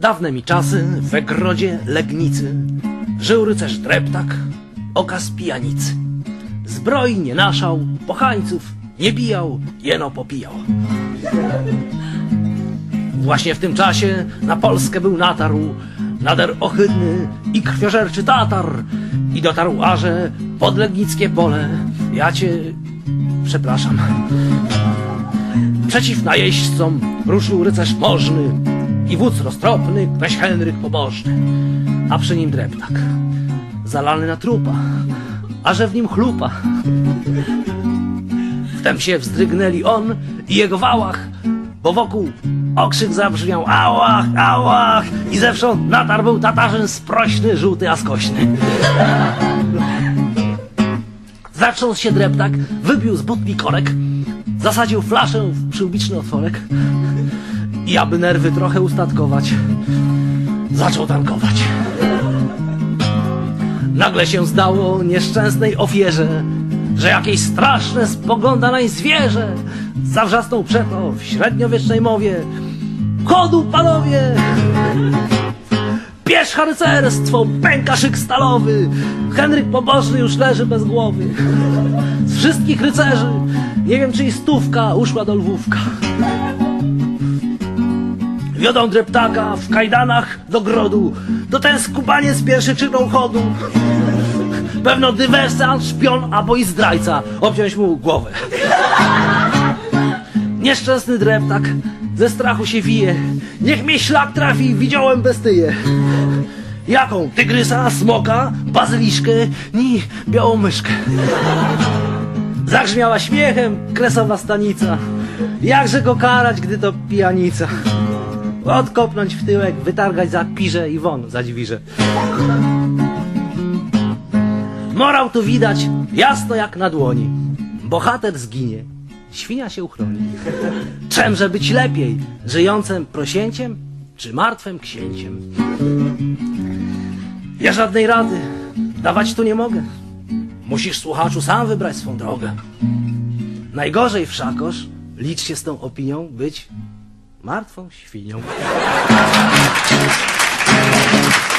Dawne mi czasy we grodzie Legnicy żył rycerz Dreptak, okaz pijanicy. Zbroi nie naszał, pochańców nie bijał, jeno popijał. Właśnie w tym czasie na Polskę był natarł nader ohydny i krwiożerczy Tatar i dotarł aże pod legnickie pole. Ja cię przepraszam. Przeciw najeźdźcom ruszył rycerz możny i wódz roztropny, kneś Henryk pobożny, a przy nim Dreptak, zalany na trupa, a że w nim chlupa. Wtem się wzdrygnęli on i jego wałach, bo wokół okrzyk zabrzmiał ałach, ałach i zewsząd natarł był Tatarzyn sprośny, żółty, a skośny. Zatrząsł się Dreptak, wybił z butli korek, zasadził flaszę w przyłbiczny otworek i aby nerwy trochę ustatkować, zaczął tankować. Nagle się zdało nieszczęsnej ofierze, że jakieś straszne spogląda nań zwierzę. Zawrzasnął przeto w średniowiecznej mowie: chodu, panowie! Pierzcha rycerstwo, pęka szyk stalowy, Henryk pobożny już leży bez głowy. Z wszystkich rycerzy nie wiem, czy i stówka uszła do Lwówka. Wiodą Dreptaka w kajdanach do grodu, to ten skubaniec pierwszy krzyknął chodu. Pewno dywersant, szpion, albo i zdrajca, obciąć mu głowę. Nieszczęsny Dreptak ze strachu się wije. Niech mnie szlak trafi, widziałem bestyję. Jaką? Tygrysa, smoka, bazyliszkę, ni białą myszkę. Zagrzmiała śmiechem kresowa stanica. Jakże go karać, gdy to pijanica? Odkopnąć w tyłek, wytargać za pirze i won za dźwirze. Morał tu widać jasno jak na dłoni. Bohater zginie, świnia się uchroni. Czemże być lepiej, żyjącym prosięciem, czy martwym księciem? Ja żadnej rady dawać tu nie mogę. Musisz, słuchaczu, sam wybrać swą drogę. Najgorzej wszakoż, licz się z tą opinią, być martwą świnią.